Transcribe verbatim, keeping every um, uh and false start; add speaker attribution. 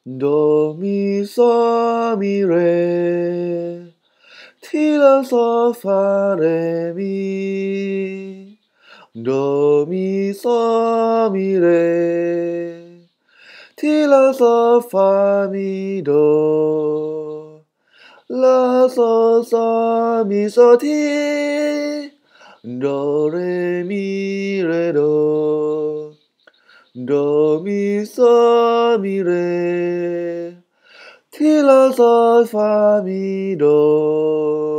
Speaker 1: Do mi so mi re, ti la so fa re mi. Do mi so mi re, ti la so fa mi do. La so so mi so ti, do re mi re do. Do mi so mi re, ti la so fa mi do.